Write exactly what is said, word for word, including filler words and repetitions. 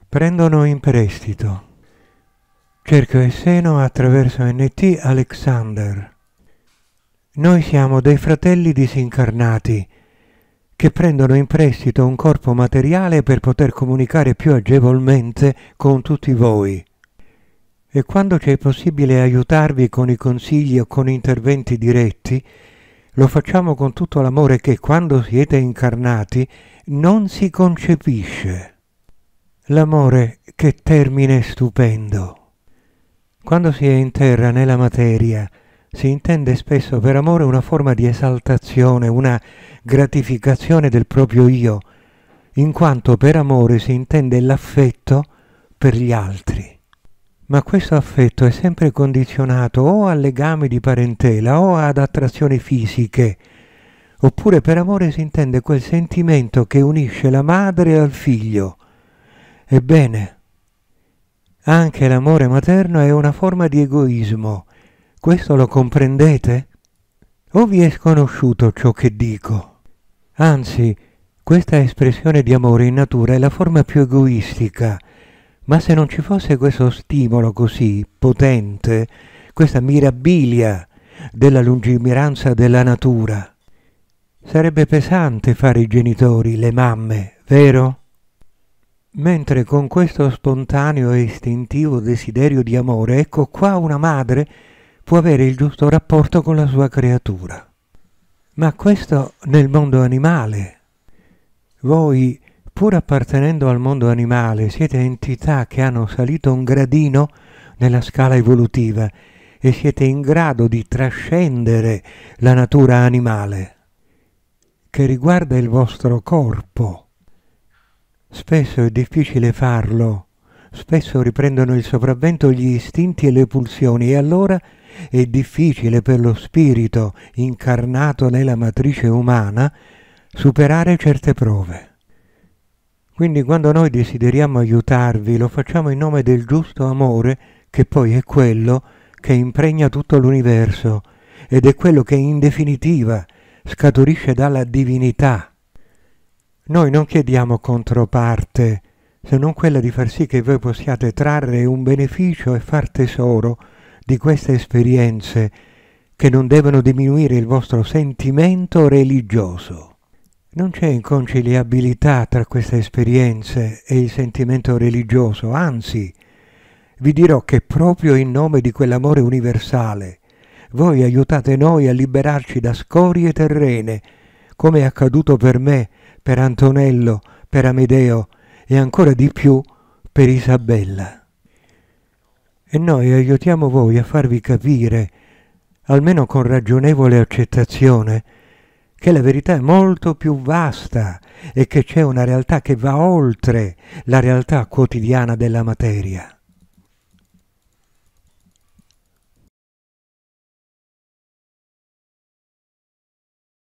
Prendono in prestito. Cerchio e seno attraverso N T Alexander. Noi siamo dei fratelli disincarnati che prendono in prestito un corpo materiale per poter comunicare più agevolmente con tutti voi. E quando ci è possibile aiutarvi con i consigli o con interventi diretti, lo facciamo con tutto l'amore che quando siete incarnati non si concepisce. L'amore che termine stupendo. Quando si è in terra nella materia, si intende spesso per amore una forma di esaltazione, una gratificazione del proprio io, in quanto per amore si intende l'affetto per gli altri. Ma questo affetto è sempre condizionato o a legami di parentela o ad attrazioni fisiche, oppure per amore si intende quel sentimento che unisce la madre al figlio. Ebbene, anche l'amore materno è una forma di egoismo. Questo lo comprendete? O vi è sconosciuto ciò che dico? Anzi, questa espressione di amore in natura è la forma più egoistica. Ma se non ci fosse questo stimolo così potente, questa mirabilia della lungimiranza della natura, sarebbe pesante fare i genitori, le mamme, vero? Mentre con questo spontaneo e istintivo desiderio di amore, ecco qua una madre può avere il giusto rapporto con la sua creatura. Ma questo nel mondo animale. Voi, pur appartenendo al mondo animale, siete entità che hanno salito un gradino nella scala evolutiva e siete in grado di trascendere la natura animale, che riguarda il vostro corpo. Spesso è difficile farlo, spesso riprendono il sopravvento gli istinti e le pulsioni e allora è difficile per lo spirito incarnato nella matrice umana superare certe prove. Quindi quando noi desideriamo aiutarvi lo facciamo in nome del giusto amore che poi è quello che impregna tutto l'universo ed è quello che in definitiva scaturisce dalla divinità. Noi non chiediamo controparte, se non quella di far sì che voi possiate trarre un beneficio e far tesoro di queste esperienze che non devono diminuire il vostro sentimento religioso. Non c'è inconciliabilità tra queste esperienze e il sentimento religioso, anzi, vi dirò che proprio in nome di quell'amore universale voi aiutate noi a liberarci da scorie terrene, come è accaduto per me, per Antonello, per Amedeo e ancora di più per Isabella. E noi aiutiamo voi a farvi capire, almeno con ragionevole accettazione, che la verità è molto più vasta e che c'è una realtà che va oltre la realtà quotidiana della materia.